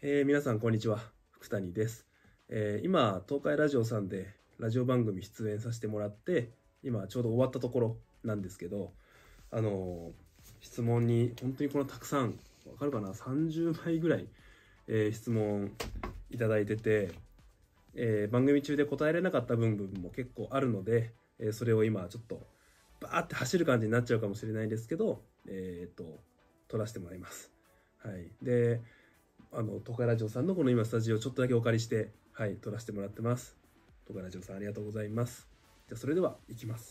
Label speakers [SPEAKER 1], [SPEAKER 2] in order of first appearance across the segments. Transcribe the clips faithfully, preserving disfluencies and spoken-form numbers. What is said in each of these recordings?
[SPEAKER 1] えー皆さんこんにちは、福谷です。えー今、東海ラジオさんでラジオ番組出演させてもらって、今ちょうど終わったところなんですけど、あのー質問に本当にこのたくさん、わかるかな、さんじゅうまいぐらい、えー質問いただいてて、えー番組中で答えられなかった部分も結構あるので、えーそれを今ちょっとバーって走る感じになっちゃうかもしれないですけど、えーっと、撮らせてもらいます。はい。で、あの、東海ラジオさんのこの今スタジオをちょっとだけお借りして、はい、撮らせてもらってます。東海ラジオさんありがとうございます。じゃあそれでは行きます。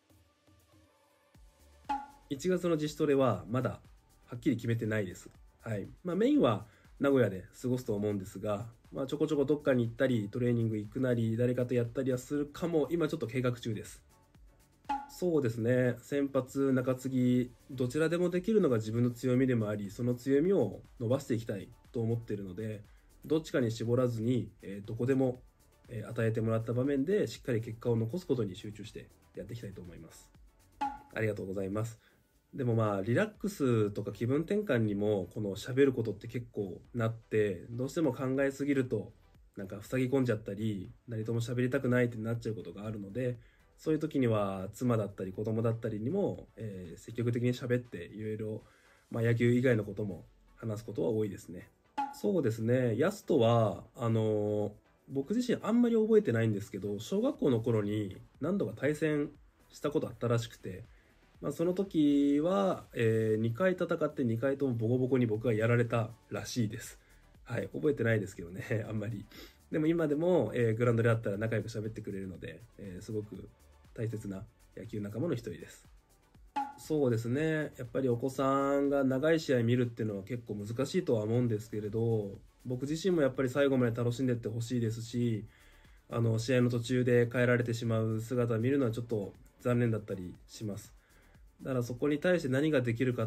[SPEAKER 1] いちがつの自主トレはまだはっきり決めてないです。はい。まあメインは名古屋で過ごすと思うんですが、まあちょこちょこどっかに行ったり、トレーニング行くなり、誰かとやったりはするかも、今ちょっと計画中です。そうですね。先発、中継ぎ、どちらでもできるのが自分の強みでもあり、その強みを伸ばしていきたいと思っているので、どっちかに絞らずに、えーどこでも、えー与えてもらった場面でしっかり結果を残すことに集中してやっていきたいと思います。ありがとうございます。でもまあ、リラックスとか気分転換にも、この喋ることって結構なって、どうしても考えすぎると、なんか塞ぎ込んじゃったり、何とも喋りたくないってなっちゃうことがあるので、そういう時には妻だったり子供だったりにも、えー積極的に喋っていろいろ、まあ野球以外のことも話すことは多いですね。そうですね。ヤスとは、あのー僕自身あんまり覚えてないんですけど、小学校の頃に何度か対戦したことあったらしくて、まあ、その時は、えー、にかい戦ってにかいともボコボコに僕はやられたらしいです。はい、覚えてないですけどね、あんまり。でも今でも、えーグラウンドであったら仲良く喋ってくれるので、えーすごく大切な野球仲間の一人です。そうですね。やっぱりお子さんが長い試合見るっていうのは結構難しいとは思うんですけれど、僕自身もやっぱり最後まで楽しんでってほしいですし、あの、試合の途中で変えられてしまう姿を見るのはちょっと残念だったりします。だからそこに対して何ができるかって、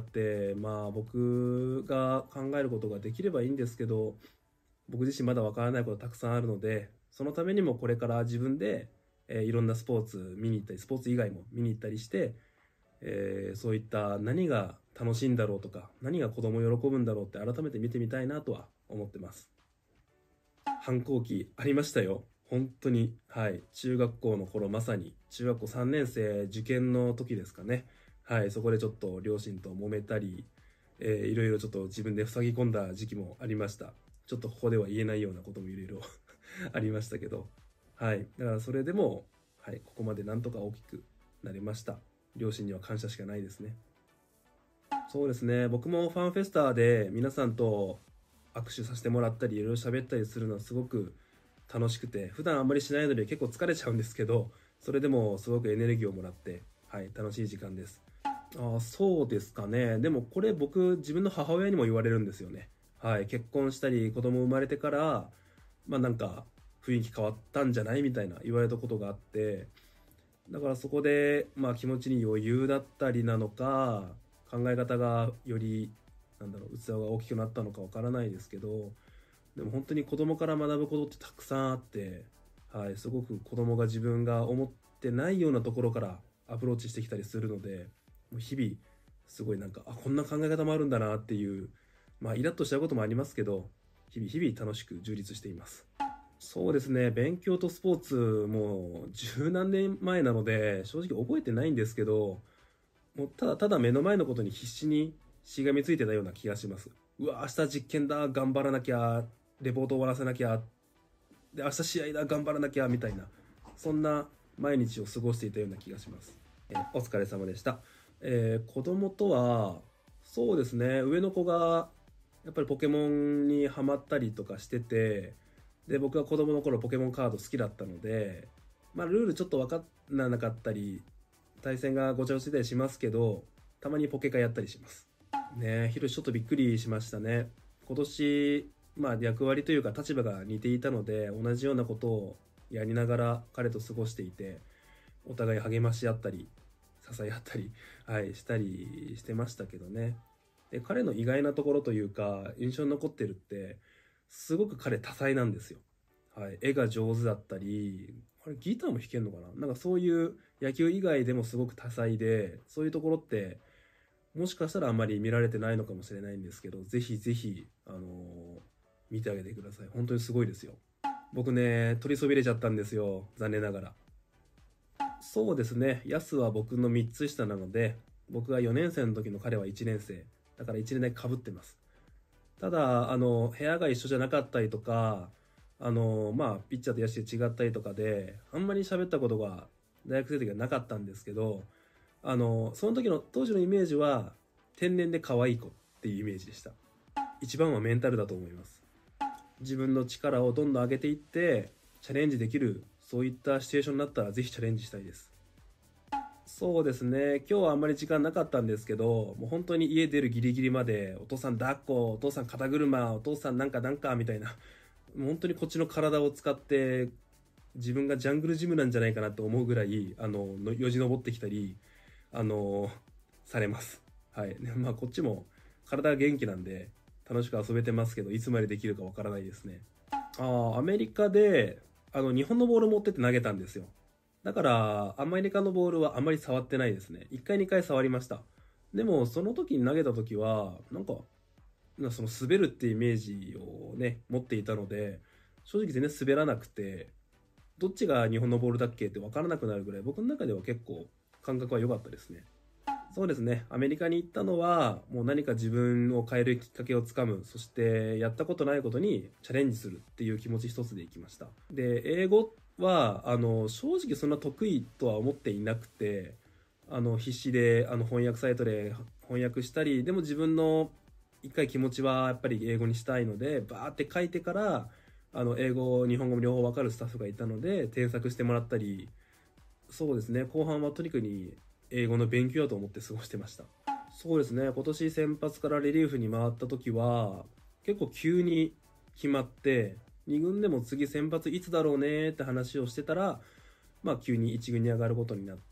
[SPEAKER 1] まあ僕が考えることができればいいんですけど、僕自身まだわからないことたくさんあるので、そのためにもこれから自分で、えーいろんなスポーツ見に行ったり、スポーツ以外も見に行ったりして、えーそういった何が楽しいんだろうとか、何が子供喜ぶんだろうって改めて見てみたいなとは思ってます。反抗期ありましたよ。本当に。はい。中学校の頃まさに、中学校さんねん生受験の時ですかね。はい。そこでちょっと両親と揉めたり、えーいろいろちょっと自分で塞ぎ込んだ時期もありました。ちょっとここでは言えないようなこともいろいろありましたけど。はい。だからそれでも、はい。ここまでなんとか大きくなりました。両親には感謝しかないですね。そうですね。僕もファンフェスタで皆さんと握手させてもらったり、いろいろ喋ったりするのはすごく楽しくて、普段あんまりしないので結構疲れちゃうんですけど、それでもすごくエネルギーをもらって、はい、楽しい時間です。ああ、そうですかね。でもこれ僕、自分の母親にも言われるんですよね。はい、結婚したり子供生まれてから、まあなんか雰囲気変わったんじゃないみたいな言われたことがあって、だからそこで、まあ気持ちに余裕だったりなのか、考え方がより、なんだろう、器が大きくなったのかわからないですけど、でも本当に子供から学ぶことってたくさんあって、はい、すごく子供が自分が思ってないようなところからアプローチしてきたりするので、もう日々、すごいなんか、あ、こんな考え方もあるんだなっていう、まあイラッとしちゃうこともありますけど、日々日々楽しく充実しています。そうですね。勉強とスポーツもう十何年前なので、正直覚えてないんですけど、もうただただ目の前のことに必死にしがみついてたような気がします。うわ、明日実験だ、頑張らなきゃ、レポート終わらせなきゃ、で、明日試合だ、頑張らなきゃ、みたいな、そんな毎日を過ごしていたような気がします。えーお疲れ様でした。えー子供とは、そうですね、上の子が、やっぱりポケモンにハマったりとかしてて、で、僕は子供の頃ポケモンカード好きだったので、まあ、ルールちょっと分からなかったり、対戦がごちゃごちゃしたりしますけど、たまにポケカやったりします。ねえ、ヒロシちょっとびっくりしましたね。今年、まあ役割というか立場が似ていたので、同じようなことをやりながら彼と過ごしていて、お互い励まし合ったり、支え合ったり、はい、したりしてましたけどね。で、彼の意外なところというか、印象に残ってるって、すごく彼多彩なんですよ。はい、絵が上手だったり、あれギターも弾けるのかな、なんかそういう野球以外でもすごく多彩で、そういうところって、もしかしたらあんまり見られてないのかもしれないんですけど、ぜひぜひ、あのー見てあげてください。本当にすごいですよ。僕ね、取りそびれちゃったんですよ。残念ながら。そうですね。ヤスは僕のみっつ下なので、僕がよねん生の時の彼はいちねん生。だからいちねんだけ被ってます。ただ、あの、部屋が一緒じゃなかったりとか、あの、まあ、ピッチャーと野手で違ったりとかで、あんまり喋ったことが大学生の時はなかったんですけど、あの、その時の当時のイメージは、天然で可愛い子っていうイメージでした。一番はメンタルだと思います。自分の力をどんどん上げていって、チャレンジできる、そういったシチュエーションになったらぜひチャレンジしたいです。そうですね。今日はあんまり時間なかったんですけど、もう本当に家出るギリギリまで、お父さん抱っこ、お父さん肩車、お父さんなんかなんかみたいな、もう本当にこっちの体を使って、自分がジャングルジムなんじゃないかなと思うぐらい、あの、のよじ登ってきたり、あの、されます。はい。まあこっちも体が元気なんで、楽しく遊べてますけど、いつまでできるかわからないですね。ああ、アメリカで、あの、日本のボール持ってって投げたんですよ。だから、アメリカのボールはあまり触ってないですね。いっかいにかい触りました。でも、その時に投げた時は、なんか、なその滑るってイメージをね、持っていたので、正直全然滑らなくて、どっちが日本のボールだっけって分からなくなるぐらい、僕の中では結構感覚は良かったですね。そうですね。アメリカに行ったのは、もう何か自分を変えるきっかけをつかむ。そして、やったことないことにチャレンジするっていう気持ち一つで行きました。で、英語は、あの、正直そんな得意とは思っていなくて、あの、必死で、あの、翻訳サイトで翻訳したり、でも自分の一回気持ちはやっぱり英語にしたいので、バーって書いてから、あの、英語、日本語も両方わかるスタッフがいたので、添削してもらったり、そうですね、後半はとにかくに英語の勉強だと思って過ごしてました。そうですね、今年先発からリリーフに回った時は、結構急に決まって、に軍でも次先発いつだろうねって話をしてたら、まあ急にいち軍に上がることになって、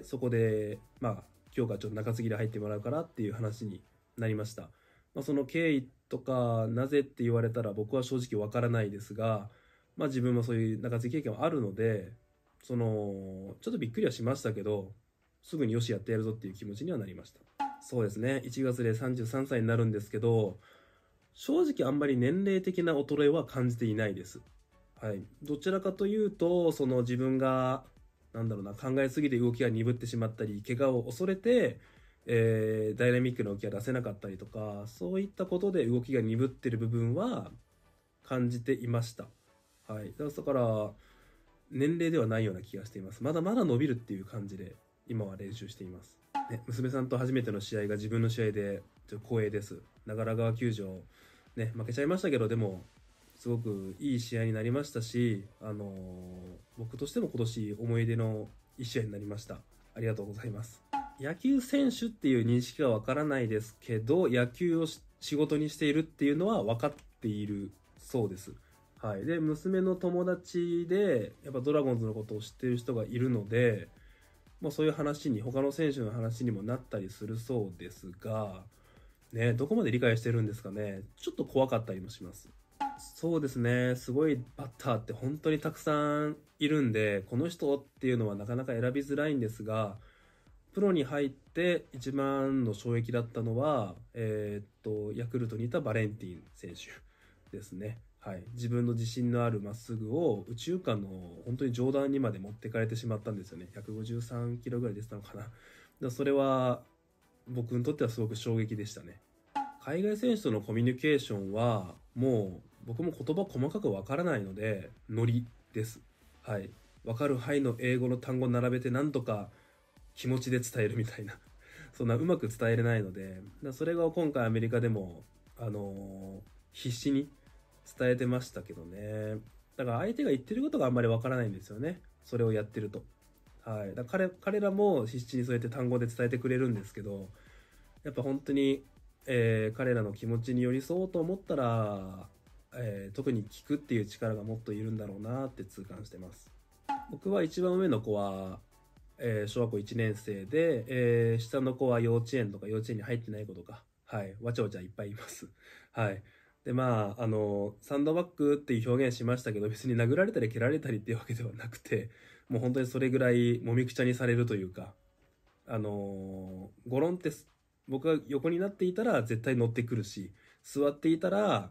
[SPEAKER 1] そこで、まあ今日からちょっと中継ぎで入ってもらうからっていう話になりました。まあ、その経緯とか、なぜって言われたら僕は正直わからないですが、まあ自分もそういう中継ぎ経験はあるので、その、ちょっとびっくりはしましたけど、すぐによしやってやるぞっていう気持ちにはなりました。そうですね。いちがつでさんじゅうさんさいになるんですけど、正直あんまり年齢的な衰えは感じていないです。はい。どちらかというと、その自分が、なんだろうな、考えすぎて動きが鈍ってしまったり、怪我を恐れて、えー、ダイナミックな動きが出せなかったりとか、そういったことで動きが鈍ってる部分は感じていました。はい。だから、年齢ではないような気がしています。まだまだ伸びるっていう感じで、今は練習しています。ね、娘さんと初めての試合が自分の試合で、ちょっと光栄です。長良川球場、ね、負けちゃいましたけど、でも、すごくいい試合になりましたし、あのー、僕としても今年思い出の一試合になりました。ありがとうございます。野球選手っていう認識はわからないですけど、野球を仕事にしているっていうのは分かっているそうです。はい。で、娘の友達で、やっぱドラゴンズのことを知ってる人がいるので、まあそういう話に、他の選手の話にもなったりするそうですが、ね、どこまで理解してるんですかね。ちょっと怖かったりもします。そうですね。すごいバッターって本当にたくさんいるんで、この人っていうのはなかなか選びづらいんですが、プロに入って一番の衝撃だったのは、えーっと、ヤクルトにいたバレンティン選手ですね。はい。自分の自信のあるまっすぐを右中間の本当に上段にまで持ってかれてしまったんですよね。ひゃくごじゅうさんキロぐらい出てたのかな。だそれは僕にとってはすごく衝撃でしたね。海外選手とのコミュニケーションはもう僕も言葉細かくわからないのでノリです。はい。わかる範囲の英語の単語並べてなんとか気持ちで伝えるみたいなそんなうまく伝えれないので、それが今回アメリカでも、あのー、必死に伝えてましたけどね。だから相手が言ってることがあんまりわからないんですよね。それをやってると。はい。だから彼、彼らも必死にそうやって単語で伝えてくれるんですけど、やっぱ本当に、えー彼らの気持ちに寄り添おうと思ったら、えー特に聞くっていう力がもっといるんだろうなって痛感してます。僕は一番上の子は、えー小学校いちねん生で、えー下の子は幼稚園とか幼稚園に入ってない子とか、はい、わちゃわちゃいっぱいいます。はい。で、まあ、あの、サンドバッグっていう表現しましたけど、別に殴られたり蹴られたりっていうわけではなくて、もう本当にそれぐらいもみくちゃにされるというか、あのーゴロンってす僕が横になっていたら絶対乗ってくるし、座っていたら、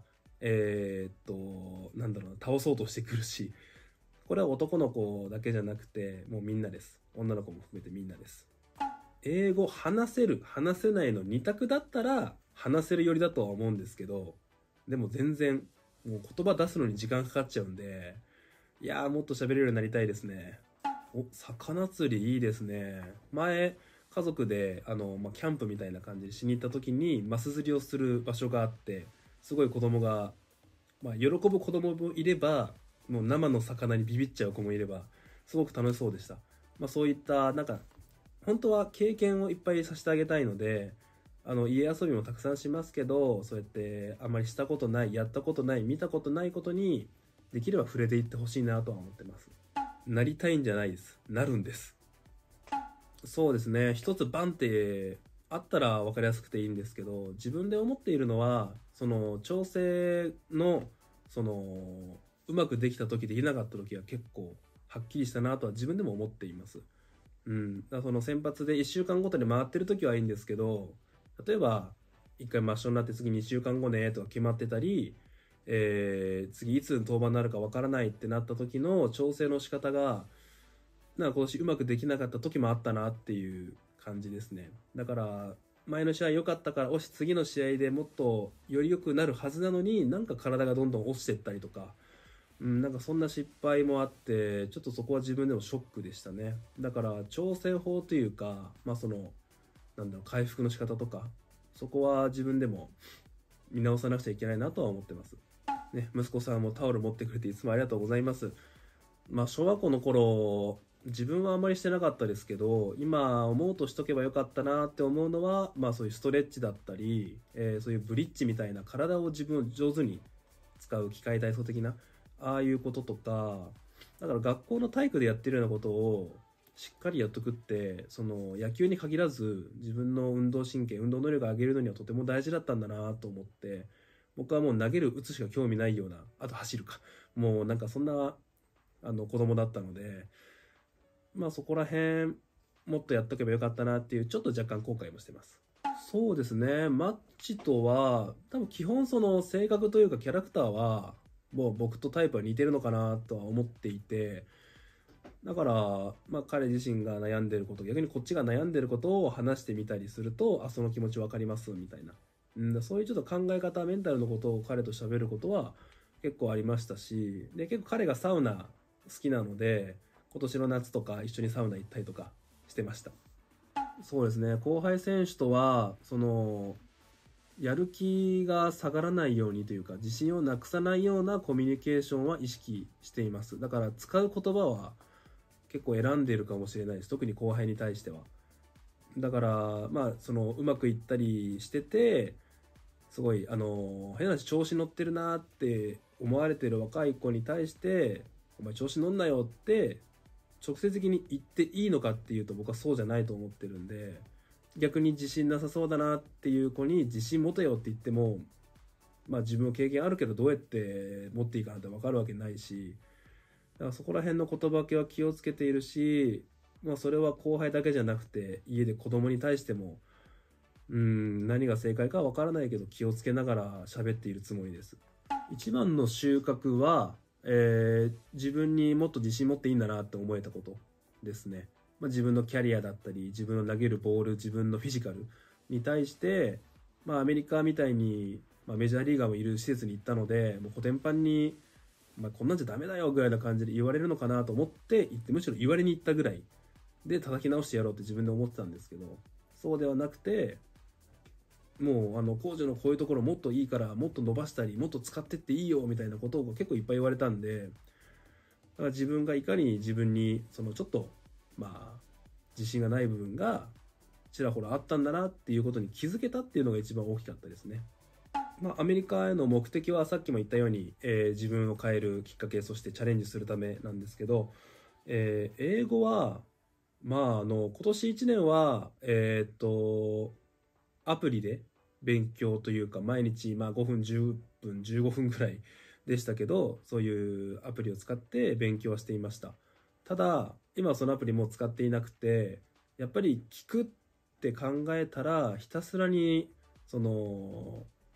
[SPEAKER 1] えー、っとなんだろうな倒そうとしてくるし、これは男の子だけじゃなくてもうみんなです。女の子も含めてみんなです。英語話せる話せないの二択だったら話せるよりだとは思うんですけど、でも全然もう言葉出すのに時間かかっちゃうんで、いやーもっと喋れるようになりたいですね。お、魚釣りいいですね。前家族であの、まあ、キャンプみたいな感じでしに行った時にマス釣りをする場所があって、すごい子供が、まあ、喜ぶ子供もいればもう生の魚にビビっちゃう子もいればすごく楽しそうでした。まあ、そういったなんか本当は経験をいっぱいさせてあげたいので、あの家遊びもたくさんしますけど、そうやってあまりしたことない、やったことない、見たことないことにできれば触れていってほしいなとは思ってます。なりたいんじゃないです、なるんです。そうですね、一つバンってあったら分かりやすくていいんですけど、自分で思っているのはその調整のそのうまくできた時できなかった時は結構はっきりしたなとは自分でも思っています。うん、だからその先発でいっしゅうかんごとに回ってる時はいいんですけど、例えばいっかい抹消になって次にしゅうかんごねとか決まってたり、えー、次いつ登板になるかわからないってなった時の調整の仕方がなんか今年うまくできなかった時もあったなっていう感じですね。だから前の試合良かったからおし次の試合でもっとより良くなるはずなのになんか体がどんどん落ちてったりとか、うん、なんかそんな失敗もあってちょっとそこは自分でもショックでしたね。だから調整法というか、まあそのなんだろう回復の仕方とかそこは自分でも見直さなくちゃいけないなとは思ってますね。息子さんもタオル持ってくれていつもありがとうございます。まあ小学校の頃自分はあまりしてなかったですけど、今思うとしとけばよかったなって思うのは、まあそういうストレッチだったり、えーそういうブリッジみたいな体を自分を上手に使う機械体操的なああいうこととか、だから学校の体育でやってるようなことをしっかりやっとくって、その野球に限らず自分の運動神経運動能力を上げるのにはとても大事だったんだなと思って、僕はもう投げる打つしか興味ないような、あと走るか、もうなんかそんなあの子供だったので、まあそこら辺もっとやっとけばよかったなっていうちょっと若干後悔もしてます。そうですね、マッチとは多分基本その性格というかキャラクターはもう僕とタイプは似てるのかなとは思っていて、だから、まあ、彼自身が悩んでること、逆にこっちが悩んでることを話してみたりすると、あその気持ち分かりますみたいな、うん、そういうちょっと考え方メンタルのことを彼と喋ることは結構ありましたし、で結構彼がサウナ好きなので今年の夏とか一緒にサウナ行ったりとかしてました。そうですね、後輩選手とはそのやる気が下がらないようにというか自信をなくさないようなコミュニケーションは意識しています。だから使う言葉は結構選んでいるかもしれないです、特に後輩に対しては。だからまあそのうまくいったりしてて、すごいあの変な話調子乗ってるなって思われてる若い子に対して「お前調子乗んなよ」って直接的に言っていいのかっていうと僕はそうじゃないと思ってるんで、逆に自信なさそうだなっていう子に自信持てよって言っても、まあ自分の経験あるけどどうやって持っていいかなんて分かるわけないし、だからそこら辺の言葉分けは気をつけているし、まあそれは後輩だけじゃなくて家で子供に対しても、うん何が正解かは分からないけど気をつけながら喋っているつもりです。一番の収穫は、えー自分にもっと自信持っていいんだなって思えたことですね。まあ、自分のキャリアだったり自分の投げるボール、自分のフィジカルに対して、まあ、アメリカみたいに、まあ、メジャーリーガーもいる施設に行ったので、もうコテンパンに「お前こんなんじゃダメだよ」ぐらいな感じで言われるのかなと思って行って、むしろ言われに行ったぐらいで叩き直してやろうって自分で思ってたんですけど、そうではなくて、もうあの工事のこういうところもっといいからもっと伸ばしたりもっと使ってっていいよみたいなことを結構いっぱい言われたんで、だから自分がいかに自分にそのちょっとまあ自信がない部分がちらほらあったんだなっていうことに気づけたっていうのが一番大きかったですね。まあ、アメリカへの目的はさっきも言ったように、えー自分を変えるきっかけ、そしてチャレンジするためなんですけど、えー英語はまああの今年いちねんはえーっとアプリで勉強というか毎日まあごふんじゅっぷんじゅうごふんぐらいでしたけど、そういうアプリを使って勉強はしていました。ただ今はそのアプリもう使っていなくて、やっぱり聞くって考えたらひたすらにその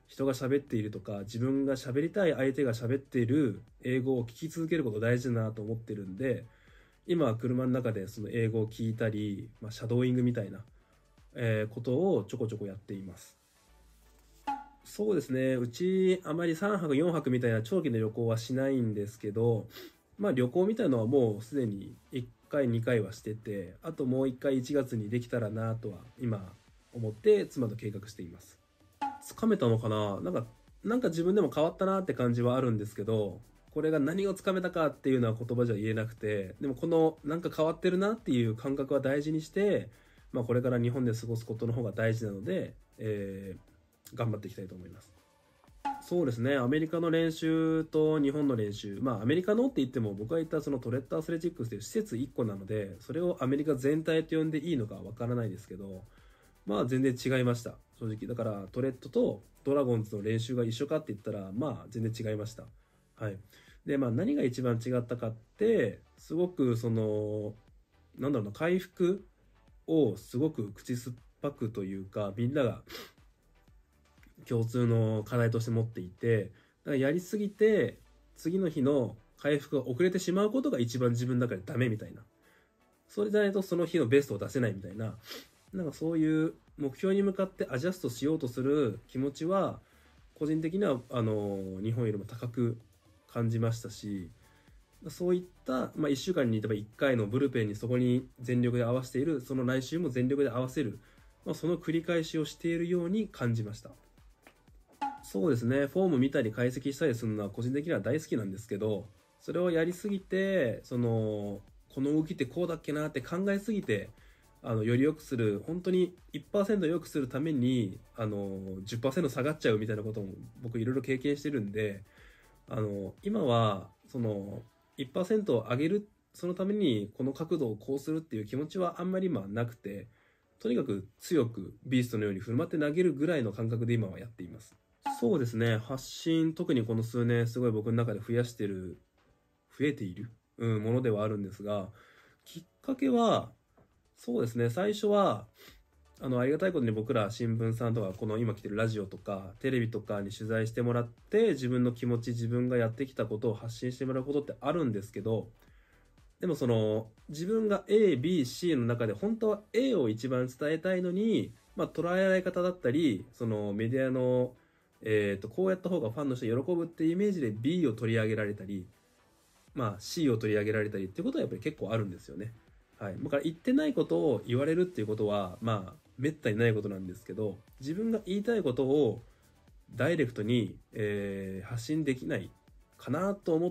[SPEAKER 1] 人が喋っているとか、自分が喋りたい相手が喋っている英語を聞き続けること大事だなと思ってるんで、今は車の中でその英語を聞いたり、まあ、シャドーイングみたいな、えーことをちょこちょこやっています。そうですね、うちあまりさんぱくよんはくみたいな長期の旅行はしないんですけど、まあ旅行みたいのはもうすでにいっかいにかいはしてて、あともういっかいいちがつにできたらなとは今思って妻と計画しています。つかめたのかな、なんかなんか自分でも変わったなって感じはあるんですけど、これが何をつかめたかっていうのは言葉じゃ言えなくて、でもこのなんか変わってるなっていう感覚は大事にして、まあ、これから日本で過ごすことの方が大事なので、えー、頑張っていきたいと思います。そうですね、アメリカの練習と日本の練習、まあアメリカのって言っても僕が言ったそのトレッドアスレチックスという施設いっこなので、それをアメリカ全体と呼んでいいのかわからないですけど、まあ全然違いました、正直。だからトレッドとドラゴンズの練習が一緒かって言ったら、まあ全然違いました。はい。で、まあ何が一番違ったかって、すごくその、なんだろうな、回復をすごく口酸っぱくというか、みんなが共通の課題として持っていて、だからやりすぎて次の日の回復が遅れてしまうことが一番自分の中でダメみたいな。それじゃないとその日のベストを出せないみたいな。なんかそういう目標に向かってアジャストしようとする気持ちは、個人的にはあの日本よりも高く感じましたし、そういった、まあ、いっしゅうかんに例えばいっかいのブルペンにそこに全力で合わせている、その来週も全力で合わせる、まあ、その繰り返しをしているように感じました。そうですね、フォーム見たり解析したりするのは個人的には大好きなんですけど、それをやりすぎて、そのこの動きってこうだっけなって考えすぎて、あのより良くする、本当に いちパーセント 良くするためにあの じゅっパーセント 下がっちゃうみたいなことも僕いろいろ経験してるんで、あの今はその いちパーセント を上げる、そのためにこの角度をこうするっていう気持ちはあんまり今なくて、とにかく強くビーストのように振る舞って投げるぐらいの感覚で今はやっています。そうですね、発信、特にこの数年すごい僕の中で増やしてる、増えている、うん、ものではあるんですが、きっかけはそうですね、最初はあのありがたいことに僕ら新聞さんとかこの今来てるラジオとかテレビとかに取材してもらって、自分の気持ち、自分がやってきたことを発信してもらうことってあるんですけど、でもその自分が エービーシー の中で本当は エー を一番伝えたいのに、まあ、捉えられ方だったり、そのメディアの、えー、とこうやった方がファンの人喜ぶっていうイメージで ビー を取り上げられたり、まあ、シー を取り上げられたりっていうことはやっぱり結構あるんですよね。はい、だから言ってないことを言われるっていうことはまあめったにないことなんですけど、自分が言いたいことをダイレクトに、えー発信できないかなと思って、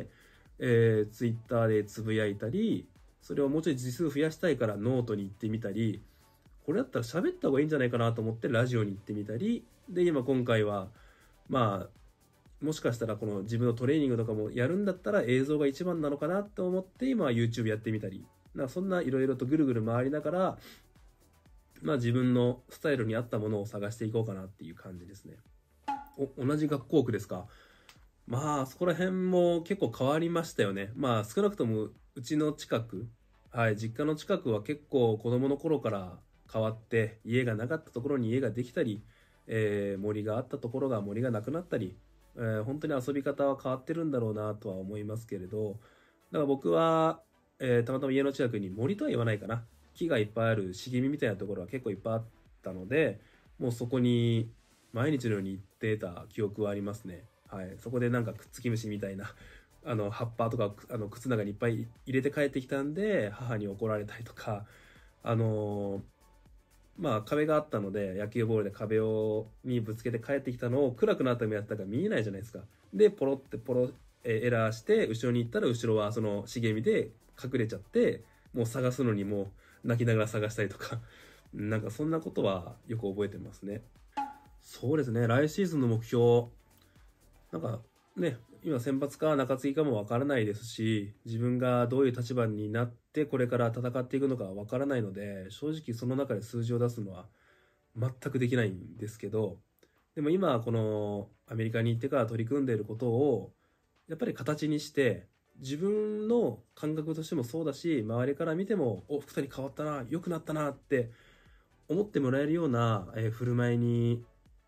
[SPEAKER 1] えー、ツイッターでつぶやいたり、それをもうちょい字数増やしたいからノートに行ってみたり、これだったら喋った方がいいんじゃないかなと思ってラジオに行ってみたり、で今今回はまあもしかしたらこの自分のトレーニングとかもやるんだったら映像が一番なのかなと思って今は YouTube やってみたり、なんかそんないろいろとぐるぐる回りながら、まあ自分のスタイルに合ったものを探していこうかなっていう感じですね。お、同じ学校区ですか？まあそこら辺も結構変わりましたよね。まあ少なくともうちの近く、はい、実家の近くは結構子供の頃から変わって、家がなかったところに家ができたり、えー森があったところが森がなくなったり、えー本当に遊び方は変わってるんだろうなとは思いますけれど、だから僕は、えーたまたま家の近くに森とは言わないかな、木がいっぱいある茂みみたいなところは結構いっぱいあったので、もうそこに毎日のように行ってた記憶はありますね。はい、そこでなんかくっつき虫みたいなあの葉っぱとかあの靴の中にいっぱい入れて帰ってきたんで母に怒られたりとか、あのーまあ壁があったので野球ボールで壁をにぶつけて帰ってきたのを暗くなったのもやったから見えないじゃないですか。でポロってポロえエラーして後ろに行ったら後ろはその茂みで隠れちゃって、もう探すのにもう泣きながら探したりとかなんかそんなことはよく覚えてますね。そうですね、来シーズンの目標、なんかね、今先発か中継ぎかもわからないですし、自分がどういう立場になってこれから戦っていくのかわからないので、正直その中で数字を出すのは全くできないんですけど、でも今このアメリカに行ってから取り組んでいることをやっぱり形にして、自分の感覚としてもそうだし、周りから見てもお福谷変わったな、良くなったなって思ってもらえるような、えー振る舞いに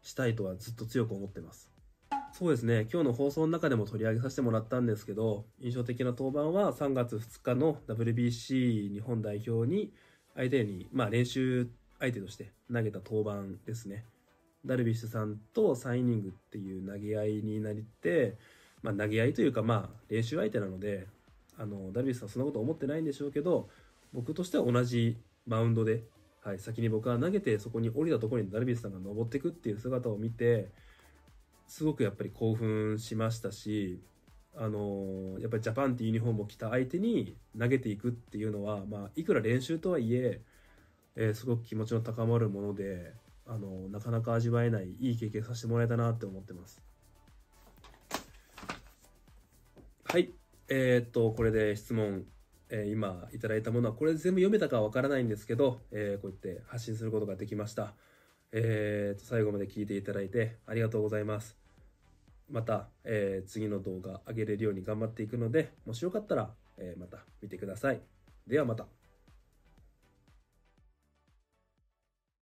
[SPEAKER 1] したいとはずっと強く思ってます。そうですね、今日の放送の中でも取り上げさせてもらったんですけど、印象的な登板はさんがつふつかの ダブリュービーシー 日本代表に相手に、まあ、練習相手として投げた登板ですね。ダルビッシュさんとさんイニングっていう投げ合いになって、まあ、投げ合いというか、まあ、練習相手なので、あのダルビッシュさんそんなこと思ってないんでしょうけど、僕としては同じマウンドで、はい、先に僕は投げてそこに降りたところにダルビッシュさんが登っていくっていう姿を見て、すごくやっぱり興奮しましたし、あのやっぱりジャパンっていうユニフォームを着た相手に投げていくっていうのは、まあ、いくら練習とはいええー、すごく気持ちの高まるもので、あのなかなか味わえないいい経験させてもらえたなって思ってます。はい、えー、っとこれで質問、えー、今いただいたものはこれ全部読めたかはわからないんですけど、えー、こうやって発信することができました。えー、っと最後まで聞いていただいてありがとうございます。また、えー、次の動画上げれるように頑張っていくので、もしよかったら、えー、また見てください。ではまた。